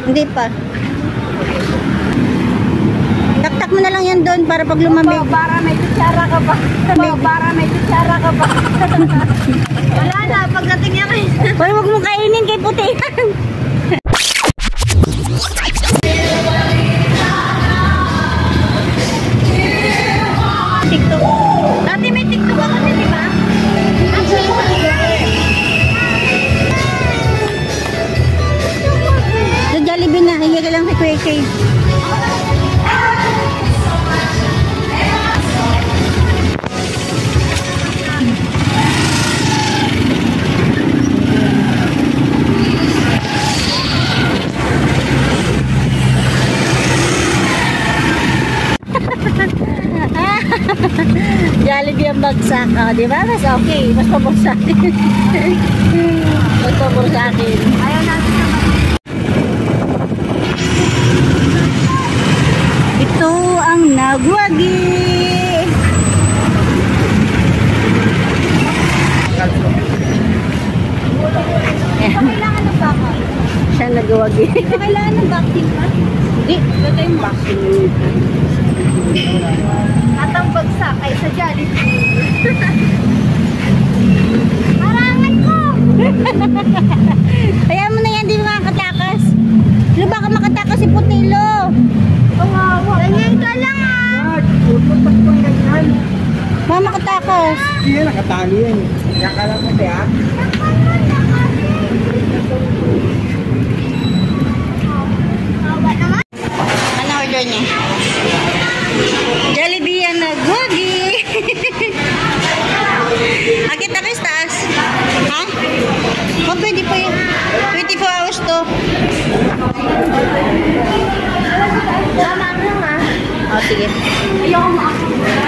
Hindi pa. Taktak mo na lang yan doon para pag lumamig. Para may kutsara ka ba? Para may kutsara ka ba? Wala na, pagdating niya kayo. Hoy, huwag mo kainin kay puti. TikTok. Dati may TikTok ako din, di ba? Sa Jollibee na, hingi ka lang kay Kuya Kay. Jollibee ang bagsak. Di ba? Mas okay. Mas pabor sa akin. Mas pabor sa akin. Ayaw natin naman. Ito ang nagwagi. Kailangan ng baka. Siya nagwagi. Kailangan ng vaccine ba? Hindi. Ito yung vaccine. At ang bagsak ay sa Jollibee. Marangan ko! Kaya mo na yan, di makakatakas. Ano baka makatakas si Putilo? Ganyan ka lang ah! Baka makatakas. Hindi yan, nakatali yan. Kaya ka lang kasi ha. Ano order niya? Jollibee ang nagwagi. Akit na kayo sa taas. Ha? Oh, pwede pa yun. 24 hours to. Tama mo nga. Oh, sige. Ayoko makakita.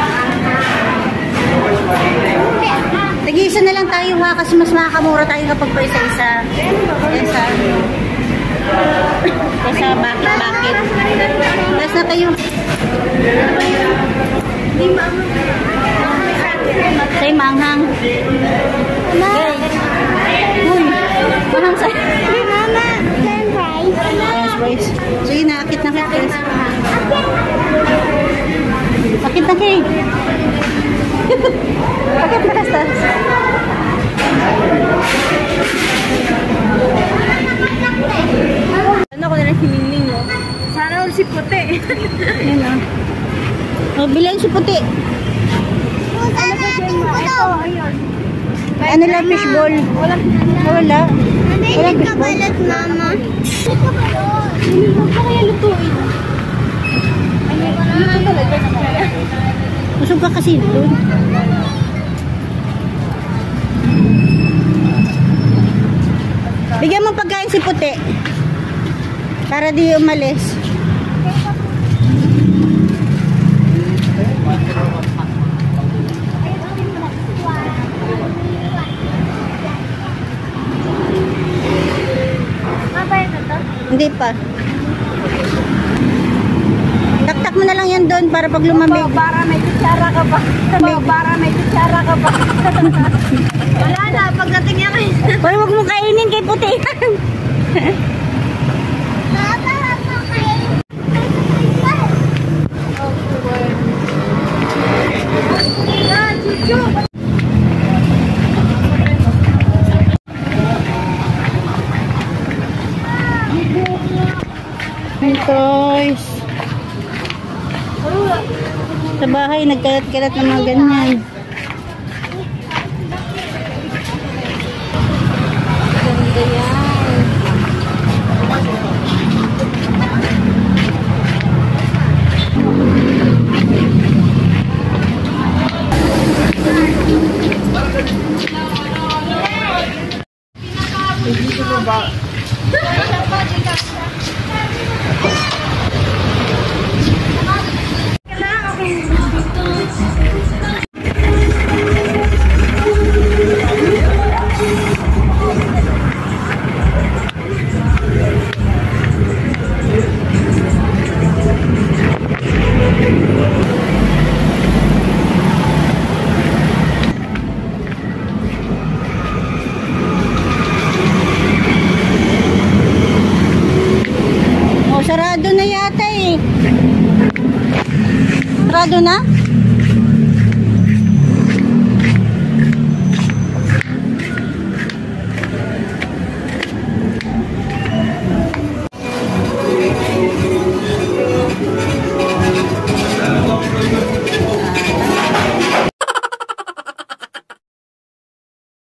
Tag-isa na lang tayo ha, kasi mas makakamura tayo kapag pa isa-isa. Kesa bakit. Last na tayo. Hindi mama. Sa'yo manghang. Okay. Uy, manghang sa'yo. Mama, french fries. French fries. So yun, nakakit na kayo. Akit na kayo. Akit na kastas. Ano ko na lang si Mingming, no? Sana all si Puti. Yan o. Oh, bilang si puti. Ano ba dyan, ma? Ito, ayun. Ano lang, fishball? Wala. Wala. Walang kabalat, mama. Hindi mo pa kaya lutuin. Luto talaga na kaya. Busog ka kasi doon. Bigyan mo pagkain si puti. Para di umalis. Mabay na to? Hindi pa. Taktak mo na lang yan doon para pag lumamig. Para may kutsara ka ba? Para may kutsara ka ba? Wala na, pagdating niya kayo. Hoy, huwag mo kainin kay puti. Toys. Sa bahay, nagkalat-kalat ng mga ganyan. Ganda yan. Dito ba? Sarado na?